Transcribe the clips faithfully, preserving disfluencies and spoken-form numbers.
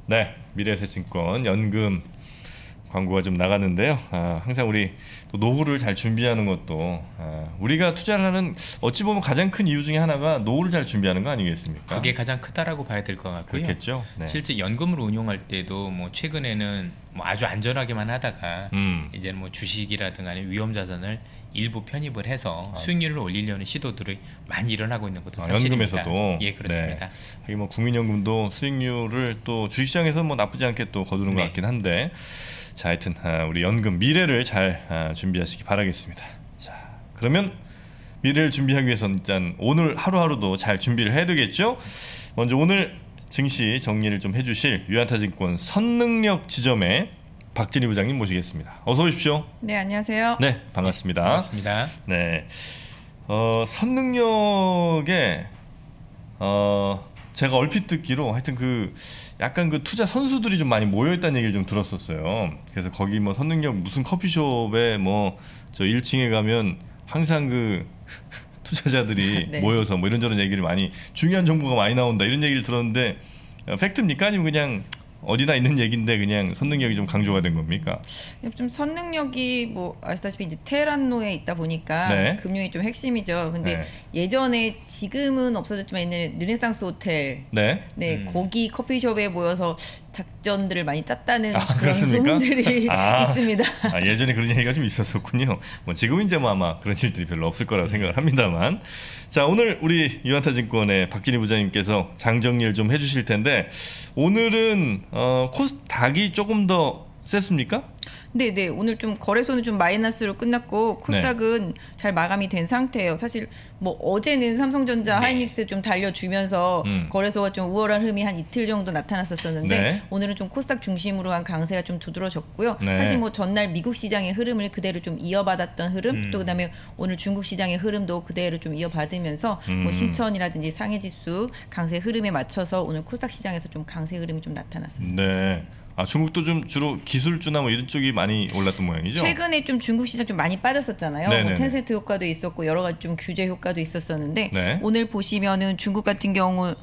네, 미래에셋증권 연금 광고가 좀 나갔는데요. 아, 항상 우리 또 노후를 잘 준비하는 것도 아, 우리가 투자를 하는 어찌 보면 가장 큰 이유 중에 하나가 노후를 잘 준비하는 거 아니겠습니까? 그게 가장 크다라고 봐야 될 것 같고요. 그렇겠죠. 네. 실제 연금을 운용할 때도 뭐 최근에는 뭐 아주 안전하게만 하다가 음. 이제 뭐 주식이라든가 아니면 위험 자산을 일부 편입을 해서 아. 수익률을 올리려는 시도들이 많이 일어나고 있는 것도 아, 사실입니다. 연금에서도 예, 그렇습니다. 네. 뭐 국민연금도 수익률을 또 주식시장에서 뭐 나쁘지 않게 또 거두는 네. 것 같긴 한데. 자, 하여튼 우리 연금 미래를 잘 준비하시기 바라겠습니다. 자, 그러면 미래를 준비하기 위해서는 일단 오늘 하루하루도 잘 준비를 해야 되겠죠? 먼저 오늘 증시 정리를 좀 해주실 유한타증권 선능력 지점의 박진희 부장님 모시겠습니다. 어서 오십시오. 네, 안녕하세요. 네, 반갑습니다. 네, 반갑습니다. 네, 어, 선능력에 어, 제가 얼핏 듣기로 하여튼 그 약간 그 투자 선수들이 좀 많이 모여 있다는 얘기를 좀 들었었어요. 그래서 거기 뭐 선능력 무슨 커피숍에 뭐 저 일 층에 가면 항상 그 투자자들이 네. 모여서 뭐 이런저런 얘기를 많이 중요한 정보가 많이 나온다 이런 얘기를 들었는데 팩트입니까? 아니면 그냥 어디나 있는 얘기인데 그냥 선능력이 좀 강조가 된 겁니까? 좀 선능력이 뭐 아시다시피 이제 테란노에 있다 보니까 네. 금융이 좀 핵심이죠. 근데 네. 예전에 지금은 없어졌지만 옛날에 르네상스 호텔, 네, 네 음. 거기 커피숍에 모여서 작전들을 많이 짰다는 아, 그런 그렇습니까? 소문들이 아, 있습니다. 아, 예전에 그런 얘기가 좀 있었었군요. 뭐 지금은 이제 뭐 아마 그런 일들이 별로 없을 거라고 생각을 합니다만. 자, 오늘 우리 유한타증권의 박진희 부장님께서 장 정리를 좀 해주실 텐데 오늘은 어, 코스닥이 조금 더 셌습니까? 네네, 오늘 좀 거래소는 좀 마이너스로 끝났고 코스닥은 네. 잘 마감이 된 상태예요. 사실 뭐 어제는 삼성전자, 네. 하이닉스 좀 달려주면서 음. 거래소가 좀 우월한 흐름이 한 이틀 정도 나타났었었는데 네. 오늘은 좀 코스닥 중심으로 한 강세가 좀 두드러졌고요. 네. 사실 뭐 전날 미국 시장의 흐름을 그대로 좀 이어받았던 흐름, 음. 또 그다음에 오늘 중국 시장의 흐름도 그대로 좀 이어받으면서 음. 뭐 심천이라든지 상해지수 강세 흐름에 맞춰서 오늘 코스닥 시장에서 좀 강세 흐름이 좀 나타났었습니다. 네. 아, 중국도 좀 주로 기술주나 뭐 이런 쪽이 많이 올랐던 모양이죠? 최근에 좀 중국 시장 좀 많이 빠졌었잖아요. 뭐 텐센트 효과도 있었고 여러 가지 좀 규제 효과도 있었었는데 네. 오늘 보시면은 중국 같은 경우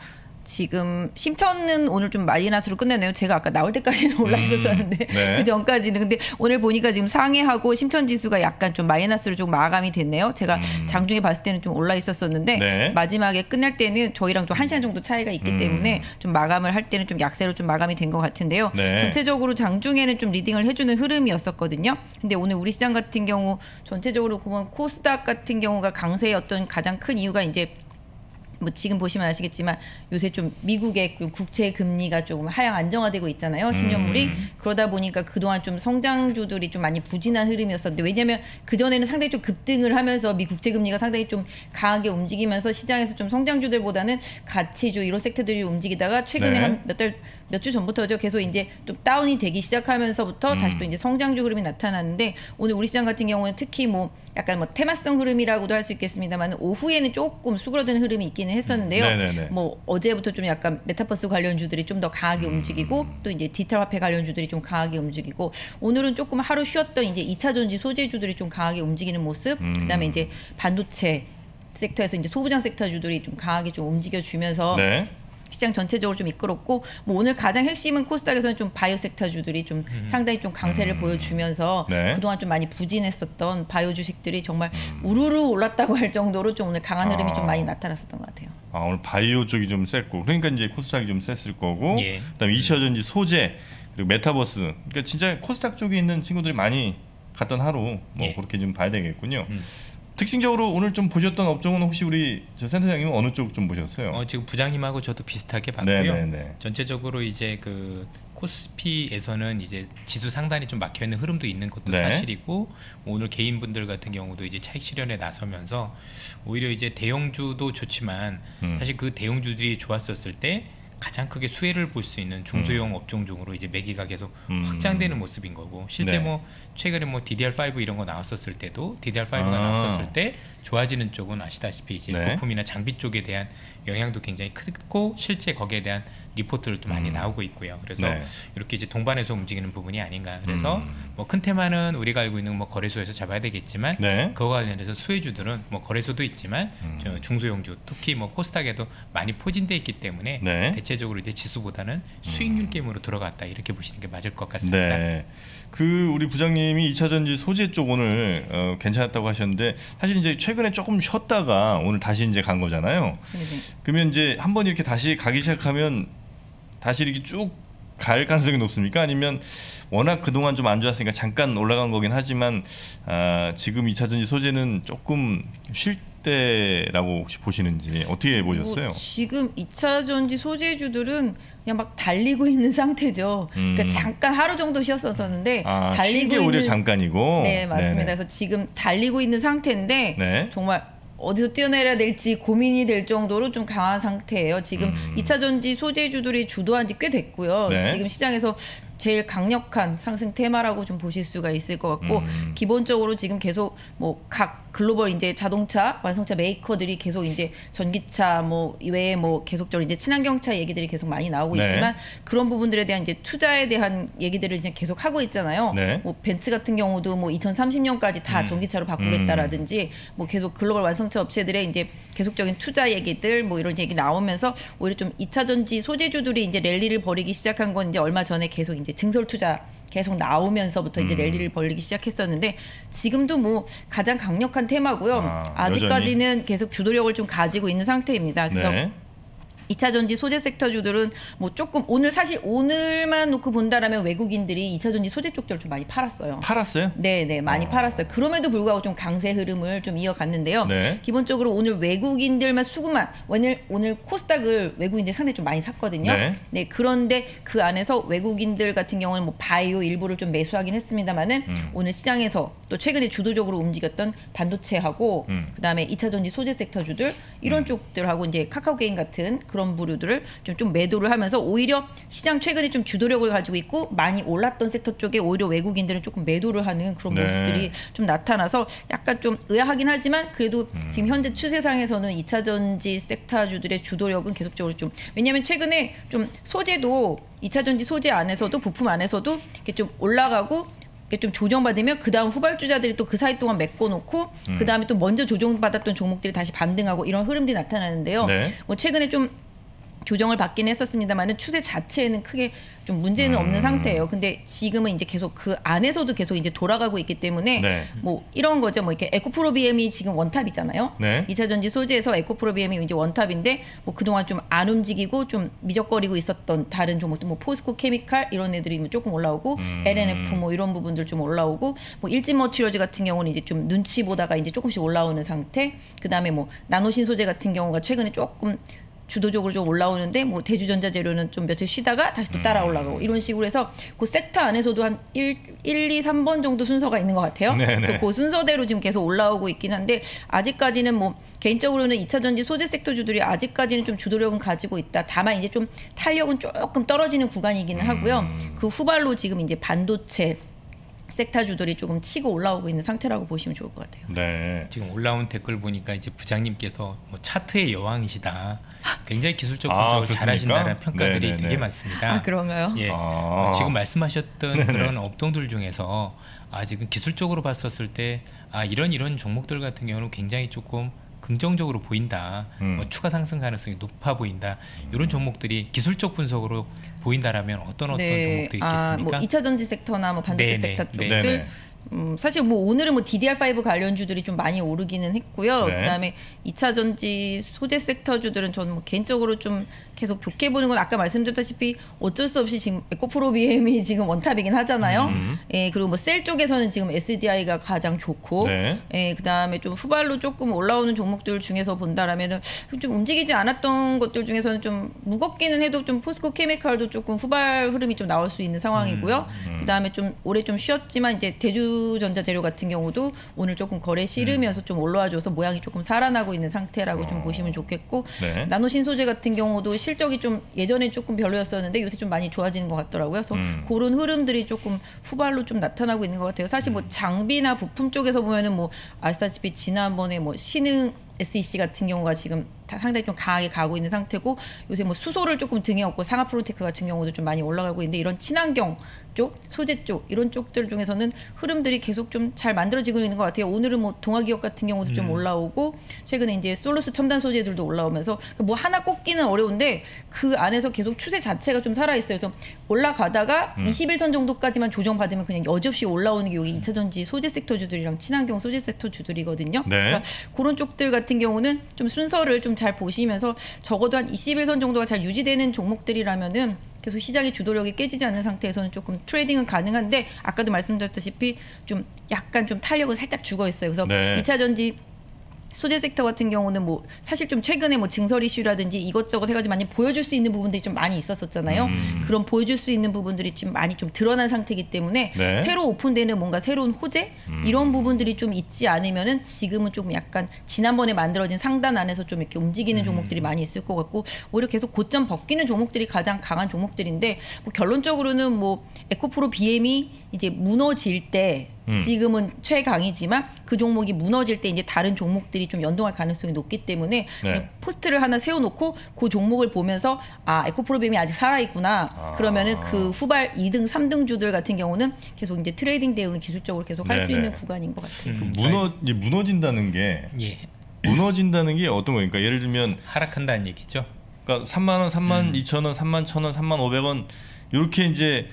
지금 심천은 오늘 좀 마이너스로 끝났네요. 제가 아까 나올 때까지는 올라 있었었는데 음, 네. 그 전까지는 근데 오늘 보니까 지금 상해하고 심천 지수가 약간 좀 마이너스로 좀 마감이 됐네요. 제가 음. 장중에 봤을 때는 좀 올라 있었었는데 네. 마지막에 끝날 때는 저희랑 좀 한 시간 정도 차이가 있기 음. 때문에 좀 마감을 할 때는 좀 약세로 좀 마감이 된 것 같은데요. 네. 전체적으로 장중에는 좀 리딩을 해주는 흐름이었었거든요. 근데 오늘 우리 시장 같은 경우 전체적으로 보면 코스닥 같은 경우가 강세였던 가장 큰 이유가 이제 뭐 지금 보시면 아시겠지만 요새 좀 미국의 국채 금리가 조금 하향 안정화되고 있잖아요. 십 년물이. 음. 그러다 보니까 그동안 좀 성장주들이 좀 많이 부진한 흐름이었었는데 왜냐하면 그전에는 상당히 좀 급등을 하면서 미 국채 금리가 상당히 좀 강하게 움직이면서 시장에서 좀 성장주들보다는 가치주 이런 섹터들이 움직이다가 최근에 네. 한 몇 달 몇 주 전부터죠. 계속 이제 좀 다운이 되기 시작하면서부터 음. 다시 또 이제 성장주 흐름이 나타났는데 오늘 우리 시장 같은 경우는 특히 뭐 약간 뭐 테마성 흐름이라고도 할 수 있겠습니다만 오후에는 조금 수그러드는 흐름이 있기는 했었는데요. 네네네. 뭐 어제부터 좀 약간 메타버스 관련주들이 좀 더 강하게 음. 움직이고 또 이제 디지털 화폐 관련주들이 좀 강하게 움직이고 오늘은 조금 하루 쉬었던 이제 이차 전지 소재주들이 좀 강하게 움직이는 모습. 음. 그다음에 이제 반도체 섹터에서 이제 소부장 섹터주들이 좀 강하게 좀 움직여주면서. 네. 시장 전체적으로 좀 이끌었고 뭐 오늘 가장 핵심은 코스닥에서는 좀 바이오 섹터주들이 좀 음. 상당히 좀 강세를 음. 보여주면서 네. 그동안 좀 많이 부진했었던 바이오 주식들이 정말 음. 우르르 올랐다고 할 정도로 좀 오늘 강한 흐름이 아. 좀 많이 나타났었던 것 같아요. 아, 오늘 바이오 쪽이 좀 셌고 그러니까 이제 코스닥이 좀 셌을 거고 예. 그다음에 이차 전지 소재 그리고 메타버스 그러니까 진짜 코스닥 쪽에 있는 친구들이 많이 갔던 하루 뭐 예. 그렇게 좀 봐야 되겠군요. 음. 특징적으로 오늘 좀 보셨던 업종은 혹시 우리 저 센터장님은 어느 쪽 좀 보셨어요? 어, 지금 부장님하고 저도 비슷하게 봤고요. 네네네. 전체적으로 이제 그 코스피에서는 이제 지수 상단이 좀 막혀 있는 흐름도 있는 것도 네. 사실이고 오늘 개인분들 같은 경우도 이제 차익 실현에 나서면서 오히려 이제 대형주도 좋지만 음. 사실 그 대형주들이 좋았었을 때 가장 크게 수혜를 볼 수 있는 중소형 음. 업종 중으로 이제 매기가 계속 음. 확장되는 모습인 거고 실제 네. 뭐 최근에 뭐 디디알 파이브 이런 거 나왔었을 때도 디디알 파이브가 아. 나왔었을 때 좋아지는 쪽은 아시다시피 이제 네. 부품이나 장비 쪽에 대한 영향도 굉장히 크고 실제 거기에 대한 리포트들도 많이 음. 나오고 있고요. 그래서 네. 이렇게 이제 동반해서 움직이는 부분이 아닌가. 그래서 음. 뭐 큰 테마는 우리가 알고 있는 뭐 거래소에서 잡아야 되겠지만 네. 그와 관련해서 수혜주들은 뭐 거래소도 있지만 음. 중소형주 특히 뭐 코스닥에도 많이 포진돼 있기 때문에 네. 대체 전체적으로 이제 지수보다는 수익률 게임으로 들어갔다 이렇게 보시는 게 맞을 것 같습니다. 네. 그 우리 부장님이 이차전지 소재 쪽 오늘 어, 괜찮았다고 하셨는데 사실 이제 최근에 조금 쉬었다가 오늘 다시 이제 간 거잖아요. 네네. 그러면 이제 한번 이렇게 다시 가기 시작하면 다시 이렇게 쭉 갈 가능성이 높습니까? 아니면 워낙 그동안 좀 안 좋았으니까 잠깐 올라간 거긴 하지만 아, 지금 이차전지 소재는 조금 쉴 때라고 혹시 보시는지 어떻게 보셨어요? 뭐 지금 이차전지 소재주들은 그냥 막 달리고 있는 상태죠. 음. 그러니까 잠깐 하루 정도 쉬었었는데 아, 달리고 쉰 게 오히려 잠깐이고. 네, 맞습니다. 네네. 그래서 지금 달리고 있는 상태인데 네. 정말 어디서 뛰어내려야 될지 고민이 될 정도로 좀 강한 상태예요. 지금 음. 이차전지 소재주들이 주도한 지 꽤 됐고요. 네. 지금 시장에서 제일 강력한 상승 테마라고 좀 보실 수가 있을 것 같고 음. 기본적으로 지금 계속 뭐 각 글로벌 이제 자동차 완성차 메이커들이 계속 이제 전기차 뭐 이외에 뭐 계속적으로 이제 친환경차 얘기들이 계속 많이 나오고 네. 있지만 그런 부분들에 대한 이제 투자에 대한 얘기들을 이제 계속 하고 있잖아요. 네. 뭐 벤츠 같은 경우도 뭐 이천삼십 년까지 다 음. 전기차로 바꾸겠다라든지 음. 뭐 계속 글로벌 완성차 업체들의 이제 계속적인 투자 얘기들 뭐 이런 얘기 나오면서 오히려 좀 이차전지 소재주들이 이제 랠리를 벌이기 시작한 건 이제 얼마 전에 계속 이제 증설 투자 계속 나오면서부터 이제 음. 랠리를 벌리기 시작했었는데 지금도 뭐 가장 강력한 테마고요. 아, 아직까지는 여전히? 계속 주도력을 좀 가지고 있는 상태입니다. 그래서 네. 이차전지 소재 섹터주들은 뭐 조금 오늘 사실 오늘만 놓고 본다라면 외국인들이 이차전지 소재 쪽들을 좀 많이 팔았어요. 팔았어요? 네, 네, 많이 어. 팔았어요. 그럼에도 불구하고 좀 강세 흐름을 좀 이어갔는데요. 네. 기본적으로 오늘 외국인들만 수급만 오늘 오늘 코스닥을 외국인들 상당히 좀 많이 샀거든요. 네. 네, 그런데 그 안에서 외국인들 같은 경우는 뭐 바이오 일부를 좀 매수하긴 했습니다만은 음. 오늘 시장에서 또 최근에 주도적으로 움직였던 반도체하고 음. 그다음에 이차전지 소재 섹터주들 이런 음. 쪽들하고 이제 카카오게임 같은 그런 그런 부류들을 좀, 좀 매도를 하면서 오히려 시장 최근에 좀 주도력을 가지고 있고 많이 올랐던 섹터 쪽에 오히려 외국인들은 조금 매도를 하는 그런 네. 모습들이 좀 나타나서 약간 좀 의아하긴 하지만 그래도 음. 지금 현재 추세상에서는 이차전지 섹터주들의 주도력은 계속적으로 좀 왜냐하면 최근에 좀 소재도 이차전지 소재 안에서도 부품 안에서도 이렇게 좀 올라가고 좀 조정받으면 그 다음 후발주자들이 또 그 사이 동안 메꿔놓고 음. 그 다음에 또 먼저 조정받았던 종목들이 다시 반등하고 이런 흐름들이 나타나는데요. 네. 뭐 최근에 좀 조정을 받긴 했었습니다만은 추세 자체에는 크게 좀 문제는 음. 없는 상태예요. 근데 지금은 이제 계속 그 안에서도 계속 이제 돌아가고 있기 때문에 네. 뭐 이런 거죠. 뭐 이렇게 에코프로비엠이 지금 원탑이잖아요. 네. 이차전지 소재에서 에코프로비엠이 이제 원탑인데 뭐 그동안 좀 안 움직이고 좀 미적거리고 있었던 다른 종목들 뭐 포스코 케미칼 이런 애들이 조금 올라오고 음. 엘엔에프 뭐 이런 부분들 좀 올라오고 뭐 일진머티리얼즈 같은 경우는 이제 좀 눈치 보다가 이제 조금씩 올라오는 상태. 그다음에 뭐 나노신 소재 같은 경우가 최근에 조금 주도적으로 좀 올라오는데 뭐 대주전자재료는 좀 며칠 쉬다가 다시 또 따라 올라가고 이런 식으로 해서 그 섹터 안에서도 한 일, 이, 삼 번 정도 순서가 있는 것 같아요. 그래서 그 순서대로 지금 계속 올라오고 있긴 한데 아직까지는 뭐 개인적으로는 이차전지 소재 섹터주들이 아직까지는 좀 주도력은 가지고 있다. 다만 이제 좀 탄력은 조금 떨어지는 구간이기는 하고요. 그 후발로 지금 이제 반도체 섹터주들이 조금 치고 올라오고 있는 상태라고 보시면 좋을 것 같아요. 네. 지금 올라온 댓글 보니까 이제 부장님께서 뭐 차트의 여왕이시다. 굉장히 기술적 분석을 아, 잘하신다는 평가들이 네네네. 되게 많습니다. 아, 그런가요? 예. 아. 지금 말씀하셨던 네네. 그런 업종들 중에서 아, 지금 기술적으로 봤었을 때 아, 이런 이런 종목들 같은 경우는 굉장히 조금 긍정적으로 보인다. 음. 뭐 추가 상승 가능성이 높아 보인다. 이런 종목들이 기술적 분석으로 보인다라면 어떤 어떤 네. 종목들이 아, 있겠습니까? 뭐 이차전지 섹터나 뭐 반도체 네네. 섹터 쪽들. 네네. 음, 사실 뭐 오늘은 뭐 디디알 파이브 관련주들이 좀 많이 오르기는 했고요. 네. 그다음에 이차전지 소재 섹터주들은 저는 뭐 개인적으로 좀 계속 좋게 보는 건 아까 말씀드렸다시피 어쩔 수 없이 지금 에코프로비엠이 지금 원탑이긴 하잖아요. 음. 예, 그리고 뭐 셀 쪽에서는 지금 에스디아이가 가장 좋고, 네. 예, 그다음에 좀 후발로 조금 올라오는 종목들 중에서 본다라면은 좀 움직이지 않았던 것들 중에서는 좀 무겁기는 해도 좀 포스코 케미칼도 조금 후발 흐름이 좀 나올 수 있는 상황이고요. 음. 음. 그다음에 좀 올해 좀 쉬었지만 이제 대주전자재료 같은 경우도 오늘 조금 거래 실으면서 음. 좀 올라와줘서 모양이 조금 살아나고 있는 상태라고 어. 좀 보시면 좋겠고, 네. 나노신 소재 같은 경우도 실적이 좀 예전에 조금 별로였었는데 요새 좀 많이 좋아지는 것 같더라고요. 그래서 음. 그런 흐름들이 조금 후발로 좀 나타나고 있는 것 같아요. 사실 뭐 장비나 부품 쪽에서 보면은 뭐 아시다시피 지난번에 뭐 신흥 에스이씨 같은 경우가 지금 상당히 좀 강하게 가고 있는 상태고 요새 뭐 수소를 조금 등에 업고 상하프론테크 같은 경우도 좀 많이 올라가고 있는데 이런 친환경 쪽, 소재 쪽 이런 쪽들 중에서는 흐름들이 계속 좀 잘 만들어지고 있는 것 같아요. 오늘은 뭐 동아기업 같은 경우도 음. 좀 올라오고 최근에 이제 솔루스 첨단 소재들도 올라오면서 뭐 하나 꼽기는 어려운데 그 안에서 계속 추세 자체가 좀 살아있어요. 그래서 올라가다가 음. 이십 일선 정도까지만 조정받으면 그냥 여지없이 올라오는 게 여기 이차 전지 소재 섹터 주들이랑 친환경 소재 섹터 주들이거든요. 네. 그러니까 그런 쪽들 같은 경우는 좀 순서를 좀 잘 보시면서 적어도 한 이십 일선 정도가 잘 유지되는 종목들이라면은 계속 시장의 주도력이 깨지지 않는 상태에서는 조금 트레이딩은 가능한데 아까도 말씀드렸다시피 좀 약간 좀 탄력은 살짝 죽어 있어요. 그래서 네. 이차 전지 소재 섹터 같은 경우는 뭐 사실 좀 최근에 뭐 증설 이슈라든지 이것저것 해가지고 많이 보여줄 수 있는 부분들이 좀 많이 있었었잖아요. 음. 그런 보여줄 수 있는 부분들이 지금 많이 좀 드러난 상태이기 때문에 네. 새로 오픈되는 뭔가 새로운 호재 음. 이런 부분들이 좀 있지 않으면은 지금은 좀 약간 지난번에 만들어진 상단 안에서 좀 이렇게 움직이는 음. 종목들이 많이 있을 것 같고 오히려 계속 고점 벗기는 종목들이 가장 강한 종목들인데 뭐 결론적으로는 뭐 에코프로 비엠이 이제 무너질 때 음. 지금은 최강이지만 그 종목이 무너질 때 이제 다른 종목들이 좀 연동할 가능성이 높기 때문에 네. 포스트를 하나 세워놓고 그 종목을 보면서 아 에코프로비엠이 아직 살아있구나 아. 그러면은 그 후발 이 등 삼 등 주들 같은 경우는 계속 이제 트레이딩 대응을 기술적으로 계속 할 수 있는 구간인 것 같아요. 음. 무너 무너진다는 게 예. 무너진다는 게 어떤 거니까 예를 들면 하락한다는 얘기죠. 그러니까 삼만 원, 삼만 음. 이천 원, 삼만 천 원, 삼만 오백 원 이렇게 이제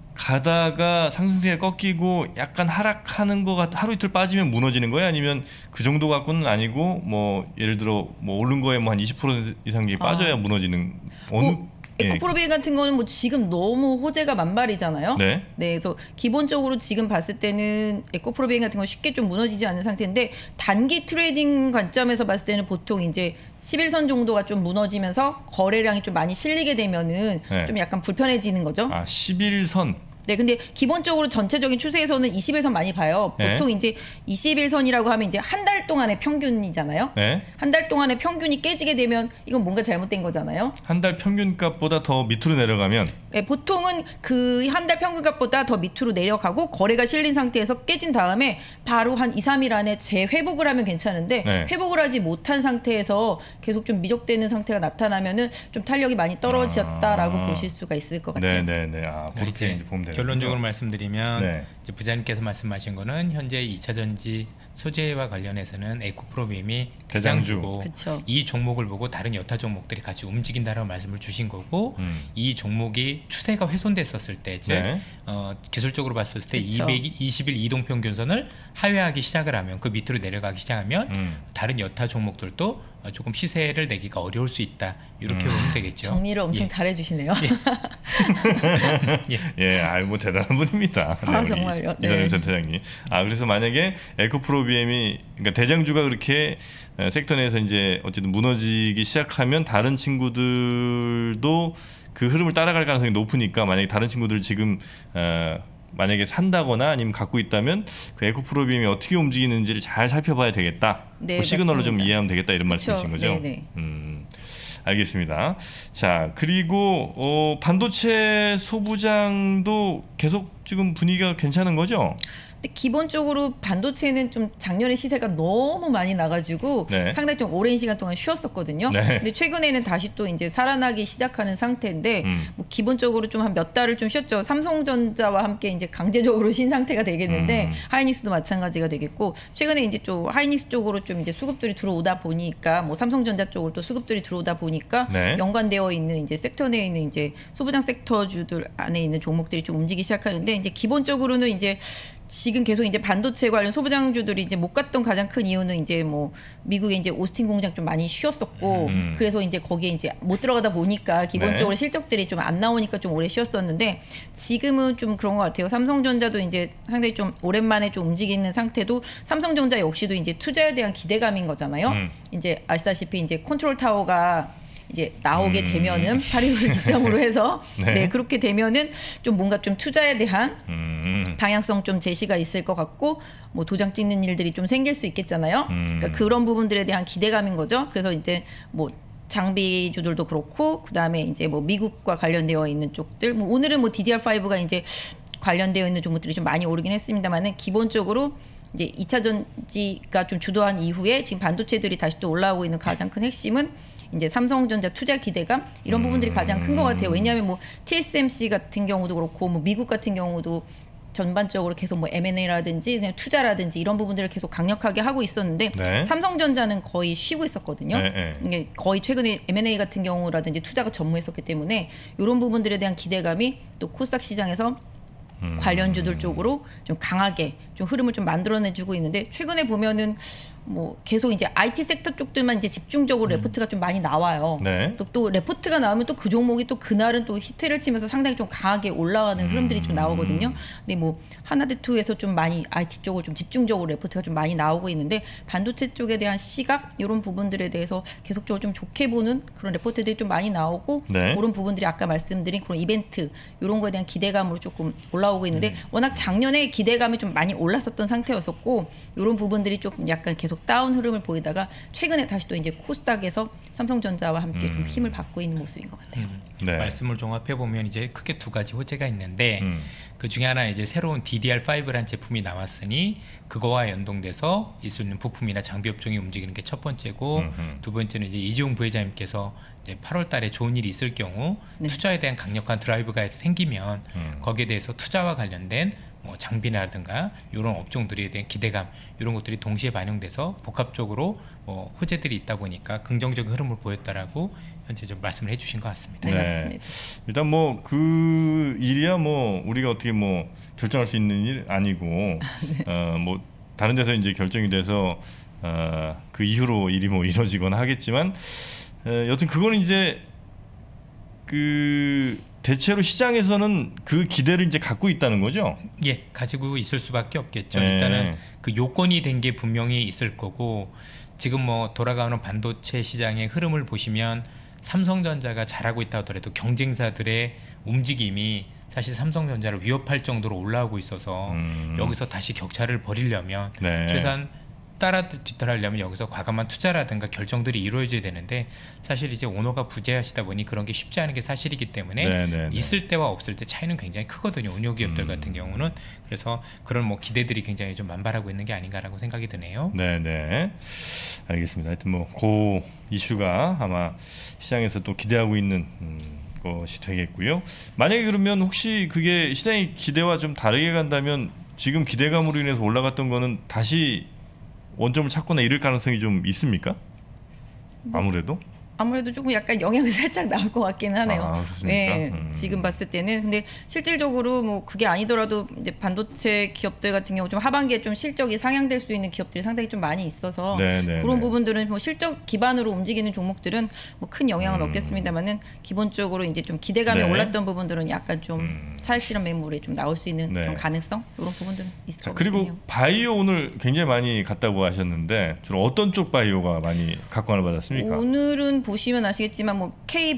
가다가 상승세가 꺾이고 약간 하락하는 거 같 하루 이틀 빠지면 무너지는 거예요? 아니면 그 정도 갖고는 아니고 뭐 예를 들어 뭐 오른 거에 뭐 한 이십 퍼센트 이상이 빠져야 아. 무너지는 어느 뭐, 에코프로비엠 같은 거는 뭐 지금 너무 호재가 만발이잖아요. 네. 네, 그래서 기본적으로 지금 봤을 때는 에코프로비엠 같은 건 쉽게 좀 무너지지 않는 상태인데 단기 트레이딩 관점에서 봤을 때는 보통 이제 십 일선 정도가 좀 무너지면서 거래량이 좀 많이 실리게 되면은 네. 좀 약간 불편해지는 거죠. 아, 십 일선. 네, 근데 기본적으로 전체적인 추세에서는 이십 일선 많이 봐요. 보통 네. 이제 이십 일선이라고 하면 이제 한 달 동안의 평균이잖아요. 네. 한 달 동안의 평균이 깨지게 되면 이건 뭔가 잘못된 거잖아요. 한 달 평균값보다 더 밑으로 내려가면? 네, 보통은 그 한 달 평균값보다 더 밑으로 내려가고 거래가 실린 상태에서 깨진 다음에 바로 한 이, 삼 일 안에 재회복을 하면 괜찮은데 네. 회복을 하지 못한 상태에서 계속 좀 미적되는 상태가 나타나면은 좀 탄력이 많이 떨어졌다라고 아. 보실 수가 있을 것 같아요. 네, 네, 네. 아, 그렇게 이제 보면 되는 결론적으로 말씀드리면 네. 이제 부장님께서 말씀하신 거는 현재 이차 전지 소재와 관련해서는 에코프로비엠이 대장주고 그쵸. 이 종목을 보고 다른 여타 종목들이 같이 움직인다라고 말씀을 주신 거고 음. 이 종목이 추세가 훼손됐었을 때 즉 네. 어, 기술적으로 봤을 때 이백이십 일 이동평균선을 하회하기 시작을 하면 그 밑으로 내려가기 시작하면 음. 다른 여타 종목들도 조금 시세를 내기가 어려울 수 있다. 이렇게 음. 보면 되겠죠. 정리를 엄청 예. 잘해주시네요. 예, 예, 아유 뭐 대단한 분입니다. 아 네, 정말요. 이선영 네. 센터장님. 아 그래서 만약에 에코프로비엠이 그러니까 대장주가 그렇게 섹터 내에서 이제 어쨌든 무너지기 시작하면 다른 친구들도 그 흐름을 따라갈 가능성이 높으니까 만약에 다른 친구들 지금 어, 만약에 산다거나 아니면 갖고 있다면 그 에코프로비엠이 어떻게 움직이는지를 잘 살펴봐야 되겠다. 네, 그 시그널로 좀 이해하면 되겠다 이런 그쵸. 말씀이신 거죠? 네네. 음, 알겠습니다. 자 그리고 어, 반도체 소부장도 계속 지금 분위기가 괜찮은 거죠? 기본적으로 반도체는 좀 작년에 시세가 너무 많이 나가지고 네. 상당히 좀 오랜 시간 동안 쉬었었거든요. 네. 근데 최근에는 다시 또 이제 살아나기 시작하는 상태인데 음. 뭐 기본적으로 좀 한 몇 달을 좀 쉬었죠. 삼성전자와 함께 이제 강제적으로 쉰 상태가 되겠는데 음. 하이닉스도 마찬가지가 되겠고 최근에 이제 좀 하이닉스 쪽으로 좀 이제 수급들이 들어오다 보니까 뭐 삼성전자 쪽으로 또 수급들이 들어오다 보니까 네. 연관되어 있는 이제 섹터 내에 있는 이제 소부장 섹터주들 안에 있는 종목들이 좀 움직이기 시작하는데 이제 기본적으로는 이제 지금 계속 이제 반도체 관련 소부장주들이 이제 못 갔던 가장 큰 이유는 이제 뭐 미국에 이제 오스틴 공장 좀 많이 쉬었었고 음. 그래서 이제 거기에 이제 못 들어가다 보니까 기본적으로 네. 실적들이 좀 안 나오니까 좀 오래 쉬었었는데 지금은 좀 그런 것 같아요. 삼성전자도 이제 상당히 좀 오랜만에 좀 움직이는 상태도 삼성전자 역시도 이제 투자에 대한 기대감인 거잖아요. 음. 이제 아시다시피 이제 컨트롤 타워가 이제 나오게 음. 되면은 팔십오를 기점으로 해서 네. 네 그렇게 되면은 좀 뭔가 좀 투자에 대한 음. 방향성 좀 제시가 있을 것 같고 뭐 도장 찍는 일들이 좀 생길 수 있겠잖아요. 음. 그러니까 그런 부분들에 대한 기대감인 거죠. 그래서 이제 뭐 장비주들도 그렇고 그다음에 이제 뭐 미국과 관련되어 있는 쪽들 뭐 오늘은 뭐 디디알 파이브가 이제 관련되어 있는 종목들이 좀 많이 오르긴 했습니다만은 기본적으로 이제 이 차 전지가 좀 주도한 이후에 지금 반도체들이 다시 또 올라오고 있는 가장 큰 핵심은 이제 삼성전자 투자 기대감 이런 부분들이 가장 큰 것 같아요. 왜냐하면 뭐 티에스엠씨 같은 경우도 그렇고 뭐 미국 같은 경우도 전반적으로 계속 뭐 엠 앤 에이라든지 그냥 투자라든지 이런 부분들을 계속 강력하게 하고 있었는데 네. 삼성전자는 거의 쉬고 있었거든요. 네, 네. 거의 최근에 엠 앤 에이 같은 경우라든지 투자가 전무했었기 때문에 이런 부분들에 대한 기대감이 또 코스닥 시장에서 음. 관련주들 쪽으로 좀 강하게 좀 흐름을 좀 만들어내주고 있는데 최근에 보면은 뭐 계속 이제 아이티 섹터 쪽들만 이제 집중적으로 음. 레포트가 좀 많이 나와요. 네. 그래서 또 레포트가 나오면 또 그 종목이 또 그날은 또 히트를 치면서 상당히 좀 강하게 올라가는 흐름들이 좀 나오거든요. 근데 뭐 하나대투에서 좀 많이 아이티 쪽으로 좀 집중적으로 레포트가 좀 많이 나오고 있는데 반도체 쪽에 대한 시각 이런 부분들에 대해서 계속적으로 좀 좋게 보는 그런 레포트들이 좀 많이 나오고 네. 그런 부분들이 아까 말씀드린 그런 이벤트 이런 거에 대한 기대감으로 조금 올라오고 있는데 음. 워낙 작년에 기대감이 좀 많이 올랐었던 상태였었고 이런 부분들이 조금 약간 계속 다운 흐름을 보이다가 최근에 다시 또 이제 코스닥에서 삼성전자와 함께 음. 좀 힘을 받고 있는 모습인 것 같아요. 음. 네. 말씀을 종합해 보면 이제 크게 두 가지 호재가 있는데 음. 그 중에 하나 이제 새로운 디디알 파이브라는 제품이 나왔으니 그거와 연동돼서 있을 있는 부품이나 장비 업종이 움직이는 게 첫 번째고 음흠. 두 번째는 이제 이재용 부회장님께서 이제 팔월달에 좋은 일이 있을 경우 네. 투자에 대한 강력한 드라이브가 생기면 음. 거기에 대해서 투자와 관련된 뭐 장비라든가 이런 업종들에 대한 기대감 이런 것들이 동시에 반영돼서 복합적으로 뭐 호재들이 있다 보니까 긍정적인 흐름을 보였다라고 현재 좀 말씀을 해주신 것 같습니다. 네, 맞습니다. 일단 뭐 그 일이야 뭐 우리가 어떻게 뭐 결정할 수 있는 일 아니고 네. 어 뭐 다른 데서 이제 결정이 돼서 어 그 이후로 일이 뭐 이루어지거나 하겠지만 어 여튼 그거는 이제 그 대체로 시장에서는 그 기대를 이제 갖고 있다는 거죠? 예, 가지고 있을 수밖에 없겠죠. 네. 일단은 그 요건이 된 게 분명히 있을 거고 지금 뭐 돌아가는 반도체 시장의 흐름을 보시면 삼성전자가 잘하고 있다 하더라도 경쟁사들의 움직임이 사실 삼성전자를 위협할 정도로 올라오고 있어서 음. 여기서 다시 격차를 벌이려면 네. 최소한 따라 뒤따르려면 여기서 과감한 투자라든가 결정들이 이루어져야 되는데 사실 이제 오너가 부재하시다 보니 그런 게 쉽지 않은 게 사실이기 때문에 네네네. 있을 때와 없을 때 차이는 굉장히 크거든요. 운용기업들 음. 같은 경우는. 그래서 그런 뭐 기대들이 굉장히 좀 만발하고 있는 게 아닌가라고 생각이 드네요. 네네. 알겠습니다. 하여튼 뭐 그 이슈가 아마 시장에서 또 기대하고 있는 음, 것이 되겠고요. 만약에 그러면 혹시 그게 시장의 기대와 좀 다르게 간다면 지금 기대감으로 인해서 올라갔던 거는 다시 원점을 찾거나 이럴 가능성이 좀 있습니까? 아무래도? 아무래도 조금 약간 영향이 살짝 나올 것 같기는 하네요. 아, 그렇습니까? 네, 음. 지금 봤을 때는. 근데 실질적으로 뭐 그게 아니더라도 이제 반도체 기업들 같은 경우 좀 하반기에 좀 실적이 상향될 수 있는 기업들이 상당히 좀 많이 있어서 네네네. 그런 부분들은 뭐 실적 기반으로 움직이는 종목들은 뭐 큰 영향은 음. 없겠습니다만은 기본적으로 이제 좀 기대감이 네. 올랐던 부분들은 약간 좀 음. 차익 실현 매물에 좀 나올 수 있는 네. 그런 가능성 이런 부분들은 있을 것 같아요. 그리고 바이오 오늘 굉장히 많이 갔다고 하셨는데 주로 어떤 쪽 바이오가 많이 각광을 받았습니까? 오늘은 보시면 아시겠지만 뭐 K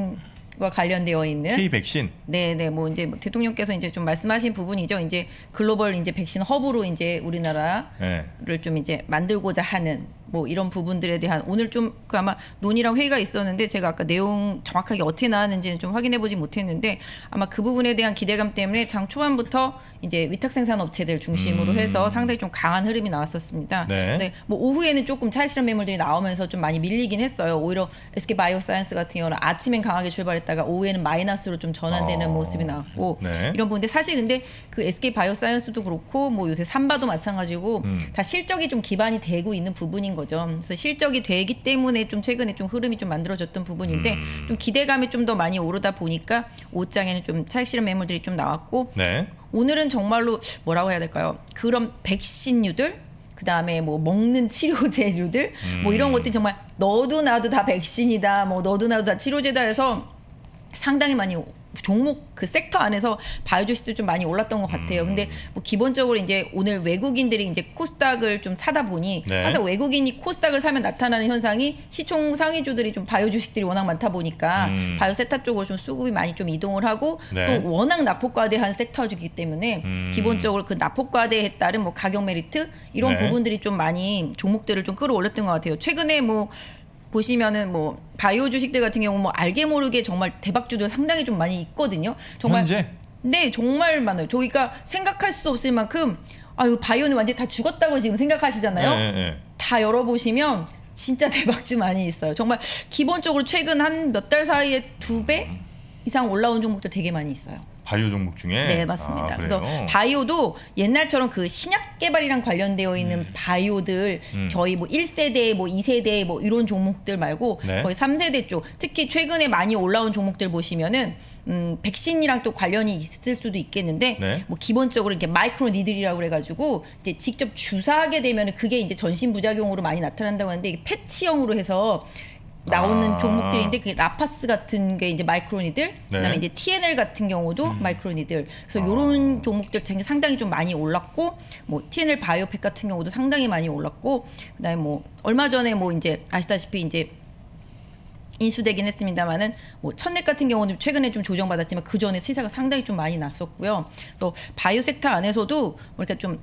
백신과 관련되어 있는 K 백신. 네네 뭐 이제 뭐 대통령께서 이제 좀 말씀하신 부분이죠. 이제 글로벌 이제 백신 허브로 이제 우리나라를 네. 좀 이제 만들고자 하는 뭐 이런 부분들에 대한 오늘 좀 그 아마 논의랑 회의가 있었는데 제가 아까 내용 정확하게 어떻게 나왔는지는 좀 확인해 보지 못했는데 아마 그 부분에 대한 기대감 때문에 장 초반부터 이제 위탁 생산 업체들 중심으로 음. 해서 상당히 좀 강한 흐름이 나왔었습니다. 네. 근데 뭐 오후에는 조금 차익 실현 매물들이 나오면서 좀 많이 밀리긴 했어요. 오히려 에스케이 바이오사이언스 같은 경우는 아침엔 강하게 출발했다가 오후에는 마이너스로 좀 전환되는 어. 모습이 나왔고 네. 이런 부분인데 사실 근데 그 에스케이 바이오사이언스도 그렇고 뭐 요새 삼바도 마찬가지고 음. 다 실적이 좀 기반이 되고 있는 부분인 거죠. 그래서 실적이 되기 때문에 좀 최근에 좀 흐름이 좀 만들어졌던 부분인데 음. 좀 기대감이 좀 더 많이 오르다 보니까 오장에는 좀 차익 실현 매물들이 좀 나왔고 네. 오늘은 정말로 뭐라고 해야 될까요? 그런 백신류들 그 다음에 뭐 먹는 치료제류들 음. 뭐 이런 것들이 정말 너도 나도 다 백신이다 뭐 너도 나도 다 치료제다 해서 상당히 많이 종목 그 섹터 안에서 바이오 주식도 좀 많이 올랐던 것 같아요. 음. 근데 뭐 기본적으로 이제 오늘 외국인들이 이제 코스닥을 좀 사다 보니 네. 항상 외국인이 코스닥을 사면 나타나는 현상이 시총 상위주들이 좀 바이오 주식들이 워낙 많다 보니까 음. 바이오 세타 쪽으로 좀 수급이 많이 좀 이동을 하고 네. 또 워낙 낙폭과대한 섹터주기 때문에 음. 기본적으로 그 낙폭과대에 따른 뭐 가격 메리트 이런 네. 부분들이 좀 많이 종목들을 좀 끌어올렸던 것 같아요. 최근에 뭐 보시면은 뭐 바이오 주식들 같은 경우 뭐 알게 모르게 정말 대박주도 상당히 좀 많이 있거든요. 정말 현재? 네, 정말 많아요. 저희가 생각할 수 없을 만큼 아유 바이오는 완전 다 죽었다고 지금 생각하시잖아요. 네, 네. 다 열어보시면 진짜 대박주 많이 있어요. 정말 기본적으로 최근 한 몇 달 사이에 두 배 이상 올라온 종목도 되게 많이 있어요. 바이오 종목 중에? 네, 맞습니다. 아, 그래서 바이오도 옛날처럼 그 신약 개발이랑 관련되어 있는 음. 바이오들 음. 저희 뭐 일 세대, 뭐 이 세대 뭐 이런 종목들 말고 네. 거의 삼 세대 쪽 특히 최근에 많이 올라온 종목들 보시면은 음, 백신이랑 또 관련이 있을 수도 있겠는데 네. 뭐 기본적으로 이렇게 마이크로 니들이라고 그래가지고 이제 직접 주사하게 되면은 그게 이제 전신 부작용으로 많이 나타난다고 하는데 이게 패치형으로 해서 나오는 아. 종목들인데 그 라파스 같은 게 이제 마이크로니들, 네. 그다음에 이제 티엔엘 같은 경우도 음. 마이크로니들. 그래서 아. 이런 종목들 상당히 좀 많이 올랐고, 뭐 티엔엘 바이오팩 같은 경우도 상당히 많이 올랐고, 그다음에 뭐 얼마 전에 뭐 이제 아시다시피 이제 인수되긴 했습니다만은 뭐 천넥 같은 경우는 최근에 좀 조정받았지만 그 전에 시세가 상당히 좀 많이 났었고요. 그래서 바이오 섹터 안에서도 그러니까 좀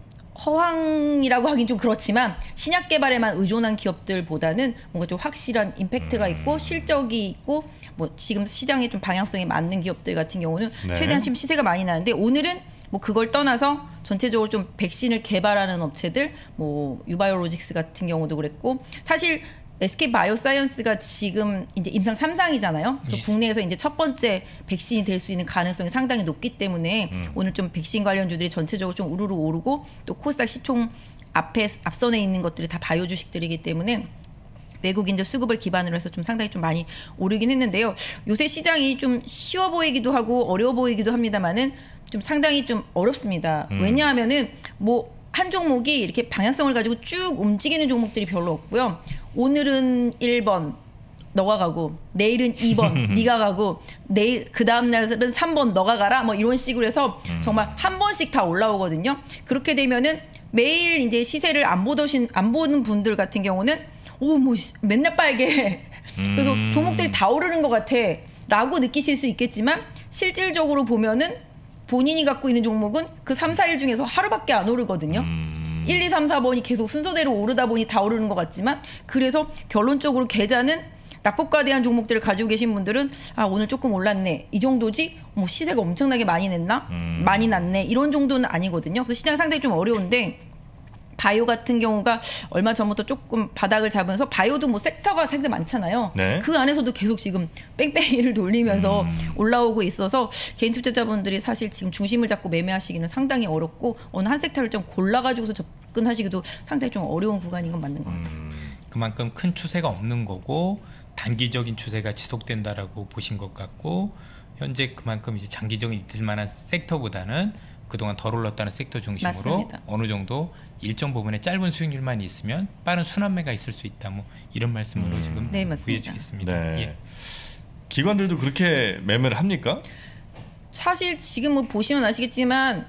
허황이라고 하긴 좀 그렇지만 신약 개발에만 의존한 기업들보다는 뭔가 좀 확실한 임팩트가 있고 실적이 있고 뭐 지금 시장에 좀 방향성이 맞는 기업들 같은 경우는 네. 최대한 지금 시세가 많이 나는데 오늘은 뭐 그걸 떠나서 전체적으로 좀 백신을 개발하는 업체들 뭐 유바이오로직스 같은 경우도 그랬고 사실 에스케이 바이오사이언스가 지금 이제 임상 삼 상이잖아요. 그래서 예. 국내에서 이제 첫 번째 백신이 될 수 있는 가능성이 상당히 높기 때문에 음. 오늘 좀 백신 관련주들이 전체적으로 좀 우르르 오르고 또 코스닥 시총 앞에 앞선에 있는 것들이 다 바이오 주식들이기 때문에 외국인들 수급을 기반으로 해서 좀 상당히 좀 많이 오르긴 했는데요. 요새 시장이 좀 쉬워 보이기도 하고 어려워 보이기도 합니다만은 좀 상당히 좀 어렵습니다. 음. 왜냐하면은 뭐 한 종목이 이렇게 방향성을 가지고 쭉 움직이는 종목들이 별로 없고요. 오늘은 일 번 너가 가고 내일은 이 번 네가 가고 내일 그 다음 날은 삼 번 너가 가라 뭐 이런 식으로 해서 정말 한 번씩 다 올라오거든요. 그렇게 되면은 매일 이제 시세를 안 보더신 안 보는 분들 같은 경우는 오 뭐 맨날 빨개 그래서 종목들이 다 오르는 것 같아라고 느끼실 수 있겠지만 실질적으로 보면은 본인이 갖고 있는 종목은 그 삼, 사 일 중에서 하루밖에 안 오르거든요. 음. 일, 이, 삼, 사 번이 계속 순서대로 오르다 보니 다 오르는 것 같지만 그래서 결론적으로 계좌는 낙폭과대한 종목들을 가지고 계신 분들은 아 오늘 조금 올랐네 이 정도지 뭐 시세가 엄청나게 많이 냈나 음. 많이 났네 이런 정도는 아니거든요. 그래서 시장 상당히 좀 어려운데 바이오 같은 경우가 얼마 전부터 조금 바닥을 잡으면서 바이오도 뭐 섹터가 상당히 많잖아요. 네. 그 안에서도 계속 지금 뺑뺑이를 돌리면서 음. 올라오고 있어서 개인 투자자분들이 사실 지금 중심을 잡고 매매하시기는 상당히 어렵고 어느 한 섹터를 좀 골라가지고서 접근하시기도 상당히 좀 어려운 구간인 건 맞는 것 같아요. 음. 그만큼 큰 추세가 없는 거고 단기적인 추세가 지속된다라고 보신 것 같고 현재 그만큼 이제 장기적인 있을 만한 섹터보다는 그동안 덜 올랐다는 섹터 중심으로 맞습니다. 어느 정도 일정 부분의 짧은 수익률만 있으면 빠른 순환매가 있을 수 있다. 뭐 이런 말씀으로 음. 지금 네, 보여주겠습니다. 네. 예. 기관들도 그렇게 매매를 합니까? 사실 지금 뭐 보시면 아시겠지만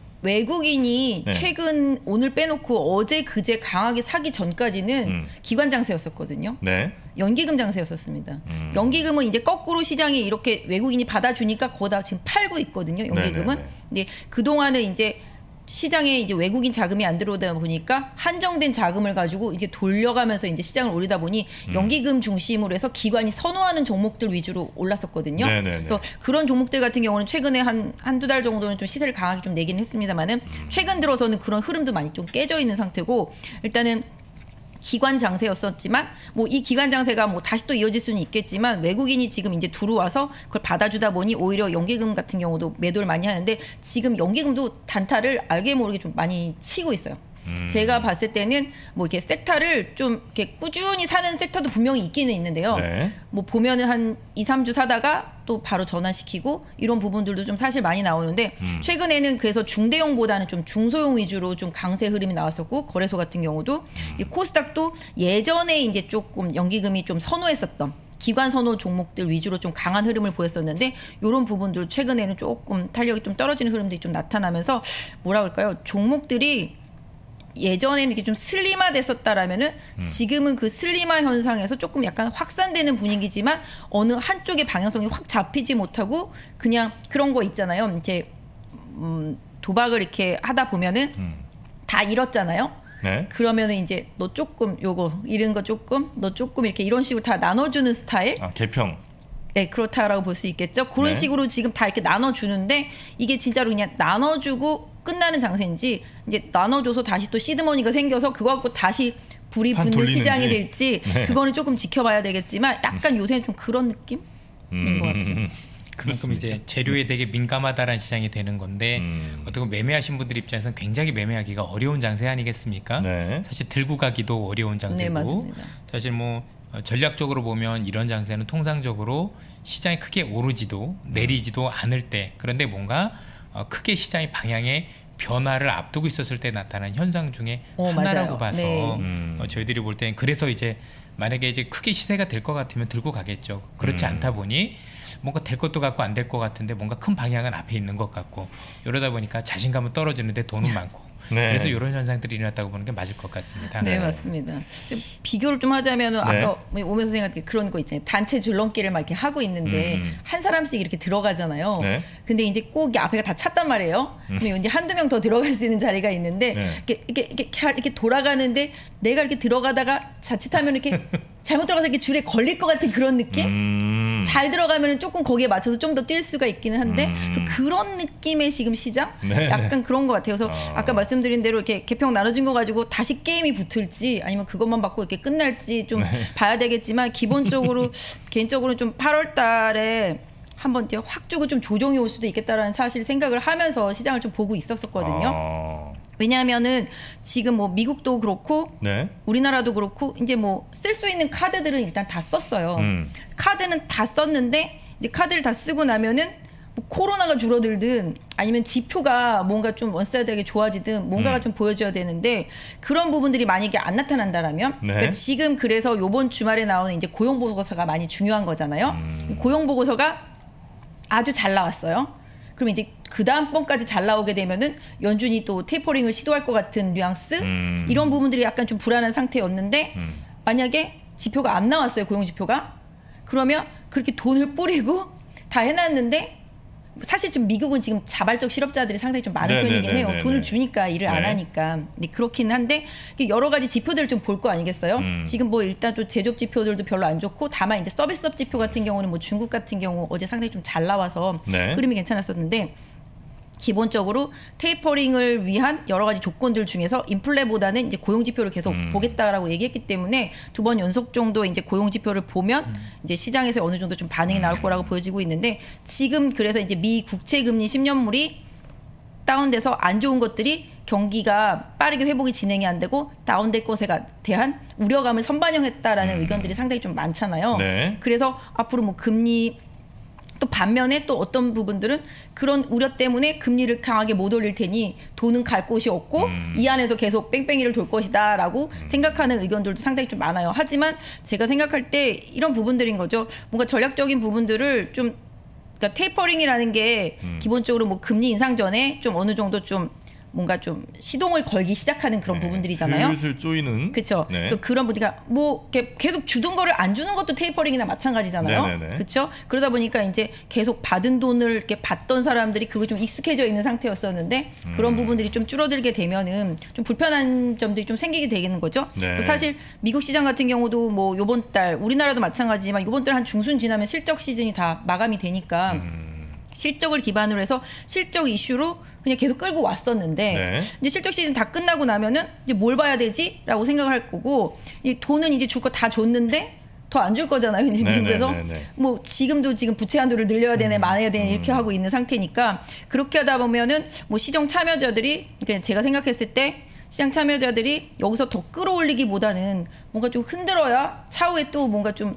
외국인이 네. 최근 오늘 빼놓고 어제 그제 강하게 사기 전까지는 음. 기관 장세였었거든요. 네. 연기금 장세였었습니다. 음. 연기금은 이제 거꾸로 시장이 이렇게 외국인이 받아주니까 거다 지금 팔고 있거든요. 연기금은. 네네네. 근데 그 동안은 이제 시장에 이제 외국인 자금이 안 들어오다 보니까 한정된 자금을 가지고 이게 돌려가면서 이제 시장을 올리다 보니 음. 연기금 중심으로 해서 기관이 선호하는 종목들 위주로 올랐었거든요. 네네네. 그래서 그런 종목들 같은 경우는 최근에 한 한두 달 정도는 좀 시세를 강하게 좀 내긴 했습니다만은 음. 최근 들어서는 그런 흐름도 많이 좀 깨져 있는 상태고 일단은 기관 장세였었지만 뭐 이 기관 장세가 뭐 다시 또 이어질 수는 있겠지만 외국인이 지금 이제 들어와서 그걸 받아주다 보니 오히려 연기금 같은 경우도 매도를 많이 하는데 지금 연기금도 단타를 알게 모르게 좀 많이 치고 있어요. 음. 제가 봤을 때는 뭐 이렇게 섹터를 좀 이렇게 꾸준히 사는 섹터도 분명히 있기는 있는데요. 네. 뭐 보면은 한 이, 삼 주 사다가 또 바로 전환시키고 이런 부분들도 좀 사실 많이 나오는데 음. 최근에는 그래서 중대형보다는 좀 중소형 위주로 좀 강세 흐름이 나왔었고 거래소 같은 경우도 음. 이 코스닥도 예전에 이제 조금 연기금이 좀 선호했었던 기관 선호 종목들 위주로 좀 강한 흐름을 보였었는데 이런 부분들 최근에는 조금 탄력이 좀 떨어지는 흐름들이 좀 나타나면서 뭐라 그럴까요? 종목들이 예전에는 이렇게 좀 슬림화 됐었다라면은 음. 지금은 그 슬림화 현상에서 조금 약간 확산되는 분위기지만 어느 한쪽의 방향성이 확 잡히지 못하고 그냥 그런 거 있잖아요. 이제 음, 도박을 이렇게 하다 보면은 음. 다 잃었잖아요. 네. 그러면은 이제 너 조금 요거 잃은 거 조금 너 조금 이렇게 이런 식으로 다 나눠주는 스타일. 아 개평. 네, 그렇다라고 볼 수 있겠죠. 그런 네. 식으로 지금 다 이렇게 나눠주는데 이게 진짜로 그냥 나눠주고 끝나는 장세인지 이제 나눠줘서 다시 또 시드머니가 생겨서 그거 갖고 다시 불이 붙는 시장이 될지 네. 그거는 조금 지켜봐야 되겠지만 약간 요새는 좀 그런 느낌인 음, 것 같아요. 그만큼 이제 재료에 되게 민감하다라는 시장이 되는 건데 음. 어떻게 매매하신 분들 입장에서는 굉장히 매매하기가 어려운 장세 아니겠습니까? 네. 사실 들고 가기도 어려운 장세고 네, 사실 뭐 전략적으로 보면 이런 장세는 통상적으로 시장이 크게 오르지도 내리지도 않을 때 그런데 뭔가 크게 시장의 방향에 변화를 앞두고 있었을 때 나타난 현상 중에 오, 하나라고 맞아요. 봐서 네. 음. 어, 저희들이 볼 때는 그래서 이제 만약에 이제 크게 시세가 될 것 같으면 들고 가겠죠. 그렇지 음. 않다 보니 뭔가 될 것도 같고 안 될 것 같은데 뭔가 큰 방향은 앞에 있는 것 같고 이러다 보니까 자신감은 떨어지는데 돈은 많고 네. 그래서 이런 현상들이 일어났다고 보는 게 맞을 것 같습니다. 네, 네. 맞습니다. 좀 비교를 좀 하자면 네. 아까 오면서 생각해 그런 거 있잖아요. 단체 줄넘기를 막 이렇게 하고 있는데 음. 한 사람씩 이렇게 들어가잖아요. 네. 근데 이제 꼭 앞에가 다 찼단 말이에요. 음. 그럼 이제 한두 명 더 들어갈 수 있는 자리가 있는데 네. 이렇게, 이렇게 이렇게 이렇게 돌아가는데 내가 이렇게 들어가다가 자칫하면 이렇게 잘못 들어가서 이렇게 줄에 걸릴 것 같은 그런 느낌? 음. 잘 들어가면 조금 거기에 맞춰서 좀 더 뛸 수가 있기는 한데 음. 그래서 그런 느낌의 지금 시장? 네. 약간 그런 것 같아요. 그래서 어. 아까 말씀드린 대로 이렇게 개평 나눠진 거 가지고 다시 게임이 붙을지 아니면 그것만 받고 이렇게 끝날지 좀 네. 봐야 되겠지만 기본적으로 개인적으로 좀 팔월 달에 한번 이제 확 주고 좀 조정이 올 수도 있겠다라는 사실 생각을 하면서 시장을 좀 보고 있었었거든요. 어. 왜냐하면은 지금 뭐 미국도 그렇고 네. 우리나라도 그렇고 이제 뭐 쓸 수 있는 카드들은 일단 다 썼어요. 음. 카드는 다 썼는데 이제 카드를 다 쓰고 나면은 뭐 코로나가 줄어들든 아니면 지표가 뭔가 좀 원사이드하게 좋아지든 뭔가가 음. 좀 보여줘야 되는데 그런 부분들이 만약에 안 나타난다라면 네. 그러니까 지금 그래서 요번 주말에 나오는 이제 고용 보고서가 많이 중요한 거잖아요. 음. 고용 보고서가 아주 잘 나왔어요. 그럼 이제 그 다음 번까지 잘 나오게 되면은 연준이 또 테이퍼링을 시도할 것 같은 뉘앙스 음. 이런 부분들이 약간 좀 불안한 상태였는데 음. 만약에 지표가 안 나왔어요. 고용 지표가 그러면 그렇게 돈을 뿌리고 다 해놨는데 사실 좀 미국은 지금 자발적 실업자들이 상당히 좀 많은 네네네네네. 편이긴 해요. 돈을 주니까 일을 네. 안 하니까. 그렇긴 한데 여러 가지 지표들을 좀 볼 거 아니겠어요? 음. 지금 뭐 일단 또 제조업 지표들도 별로 안 좋고 다만 이제 서비스업 지표 같은 경우는 뭐 중국 같은 경우 어제 상당히 좀 잘 나와서 네. 흐름이 괜찮았었는데 기본적으로 테이퍼링을 위한 여러 가지 조건들 중에서 인플레보다는 이제 고용 지표를 계속 음. 보겠다라고 얘기했기 때문에 두 번 연속 정도 이제 고용 지표를 보면 음. 이제 시장에서 어느 정도 좀 반응이 나올 거라고 보여지고 있는데 지금 그래서 이제 미 국채 금리 십 년물이 다운돼서 안 좋은 것들이 경기가 빠르게 회복이 진행이 안 되고 다운될 것에 대한 우려감을 선반영했다라는 음. 의견들이 상당히 좀 많잖아요. 네. 그래서 앞으로 뭐 금리 또 반면에 또 어떤 부분들은 그런 우려 때문에 금리를 강하게 못 올릴 테니 돈은 갈 곳이 없고 음. 이 안에서 계속 뺑뺑이를 돌 것이다 라고 음. 생각하는 의견들도 상당히 좀 많아요. 하지만 제가 생각할 때 이런 부분들인 거죠. 뭔가 전략적인 부분들을 좀 그러니까 테이퍼링이라는 게 음. 기본적으로 뭐 금리 인상 전에 좀 어느 정도 좀 뭔가 좀 시동을 걸기 시작하는 그런 네, 부분들이잖아요. 슬슬 쪼이는. 그렇죠. 네. 그래서 그런 분들이 뭐 계속 주던 거를 안 주는 것도 테이퍼링이나 마찬가지잖아요. 그렇죠. 그러다 보니까 이제 계속 받은 돈을 이렇게 받던 사람들이 그거 좀 익숙해져 있는 상태였었는데 음. 그런 부분들이 좀 줄어들게 되면은 좀 불편한 점들이 좀 생기게 되는 거죠. 네. 그래서 사실 미국 시장 같은 경우도 뭐 요번 달 우리나라도 마찬가지지만 요번 달 한 중순 지나면 실적 시즌이 다 마감이 되니까 음. 실적을 기반으로 해서 실적 이슈로 그냥 계속 끌고 왔었는데 네. 이제 실적 시즌 다 끝나고 나면은 이제 뭘 봐야 되지라고 생각을 할 거고 이 돈은 이제 줄 거 다 줬는데 더 안 줄 거잖아요. 그래서 뭐 지금도 지금 부채 한도를 늘려야 되네, 음. 많아야 되네 이렇게 음. 하고 있는 상태니까 그렇게 하다 보면은 뭐 시장 참여자들이 그러니까 제가 생각했을 때 시장 참여자들이 여기서 더 끌어올리기보다는 뭔가 좀 흔들어야 차후에 또 뭔가 좀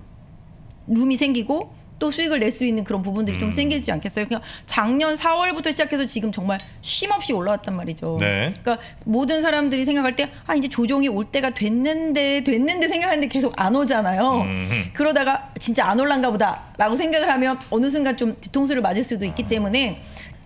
룸이 생기고. 또 수익을 낼 수 있는 그런 부분들이 음. 좀 생기지 않겠어요? 그냥 작년 사월부터 시작해서 지금 정말 쉼없이 올라왔단 말이죠. 네. 그러니까 모든 사람들이 생각할 때 아 이제 조정이 올 때가 됐는데 됐는데 생각하는데 계속 안 오잖아요. 음. 그러다가 진짜 안 올란가 보다라고 생각을 하면 어느 순간 좀 뒤통수를 맞을 수도 있기 때문에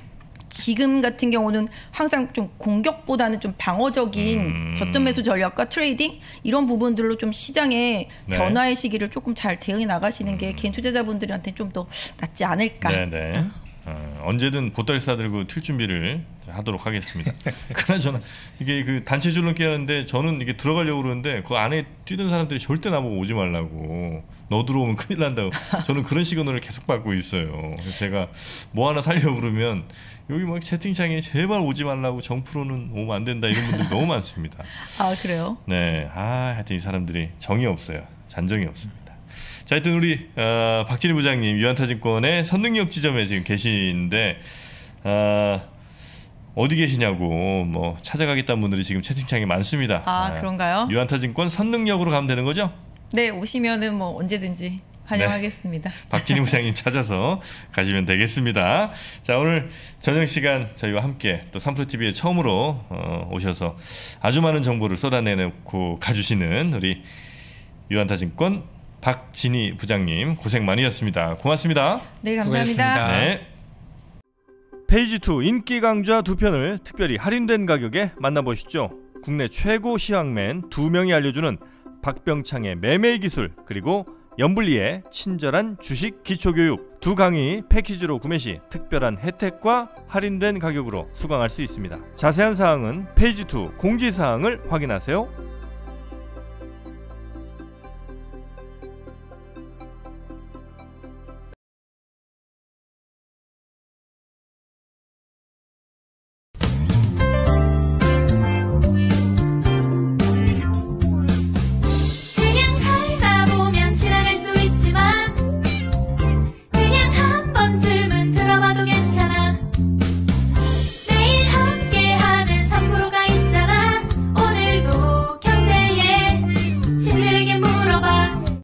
지금 같은 경우는 항상 좀 공격보다는 좀 방어적인 음. 저점 매수 전략과 트레이딩 이런 부분들로 좀 시장의 네. 변화의 시기를 조금 잘 대응해 나가시는 게 음. 개인 투자자분들한테 좀 더 낫지 않을까. 네네. 어. 언제든 보따리 싸들고 튈 준비를 하도록 하겠습니다. 그나저나 이게 그 단체 줄넘기 하는데 저는 이게 들어가려고 그러는데 그 안에 뛰는 사람들이 절대 나보고 오지 말라고, 너 들어오면 큰일 난다고 저는 그런 시그널을 계속 받고 있어요. 그래서 제가 뭐 하나 살려고 그러면 여기 막 채팅창에 제발 오지 말라고, 정프로는 오면 안 된다 이런 분들 너무 많습니다. 아 그래요? 네, 아 하여튼 이 사람들이 정이 없어요. 잔정이 없습니다. 자, 하여튼 우리 어, 박진희 부장님 유한타증권의 선능력 지점에 지금 계신데 어, 어디 계시냐고 뭐 찾아가겠다는 분들이 지금 채팅창에 많습니다. 아, 네. 그런가요? 유한타증권 선능력으로 가면 되는 거죠? 네, 오시면은 뭐 언제든지 환영하겠습니다. 네. 박진희 부장님 찾아서 가시면 되겠습니다. 자, 오늘 저녁 시간 저희와 함께 또 삼프로티비에 처음으로 어, 오셔서 아주 많은 정보를 쏟아내놓고 가주시는 우리 유한타증권 박진희 부장님 고생 많으셨습니다. 고맙습니다. 네, 감사합니다. 수고하셨습니다. 네. 페이지 이 인기 강좌 두 편을 특별히 할인된 가격에 만나보시죠. 국내 최고 시황맨 두 명이 알려주는 박병창의 매매 기술, 그리고 염블리의 친절한 주식 기초교육 두 강의 패키지로 구매 시 특별한 혜택과 할인된 가격으로 수강할 수 있습니다. 자세한 사항은 페이지 이 공지사항을 확인하세요.